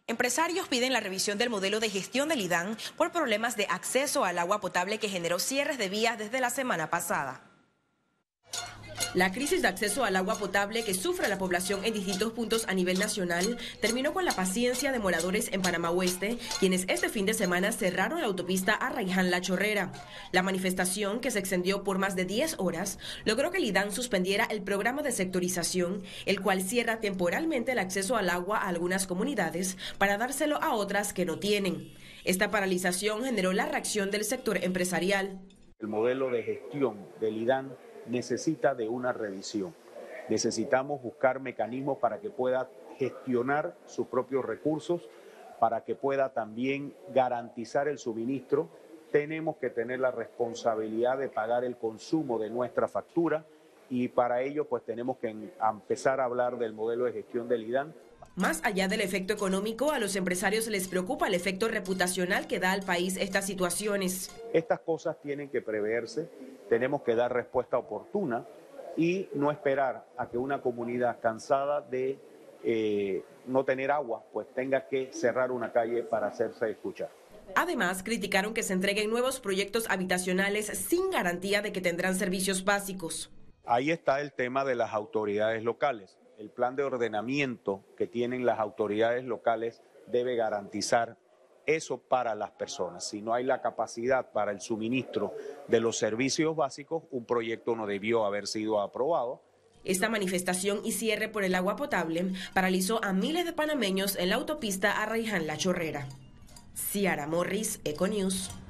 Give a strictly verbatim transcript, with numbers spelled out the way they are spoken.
Empresarios piden la revisión del modelo de gestión del IDAN por problemas de acceso al agua potable que generó cierres de vías desde la semana pasada. La crisis de acceso al agua potable que sufre la población en distintos puntos a nivel nacional terminó con la paciencia de moradores en Panamá Oeste, quienes este fin de semana cerraron la autopista Arraiján-La Chorrera. La manifestación, que se extendió por más de diez horas, logró que el IDAN suspendiera el programa de sectorización, el cual cierra temporalmente el acceso al agua a algunas comunidades para dárselo a otras que no tienen. Esta paralización generó la reacción del sector empresarial. El modelo de gestión del IDAN necesita de una revisión. Necesitamos buscar mecanismos para que pueda gestionar sus propios recursos, para que pueda también garantizar el suministro. Tenemos que tener la responsabilidad de pagar el consumo de nuestra factura y para ello pues tenemos que empezar a hablar del modelo de gestión del IDAN. Más allá del efecto económico, a los empresarios les preocupa el efecto reputacional que da al país estas situaciones. Estas cosas tienen que preverse, tenemos que dar respuesta oportuna y no esperar a que una comunidad cansada de eh, no tener agua, pues tenga que cerrar una calle para hacerse escuchar. Además, criticaron que se entreguen nuevos proyectos habitacionales sin garantía de que tendrán servicios básicos. Ahí está el tema de las autoridades locales. El plan de ordenamiento que tienen las autoridades locales debe garantizar eso para las personas. Si no hay la capacidad para el suministro de los servicios básicos, un proyecto no debió haber sido aprobado. Esta manifestación y cierre por el agua potable paralizó a miles de panameños en la autopista Arraiján-La Chorrera. Ciara Morris, Econews.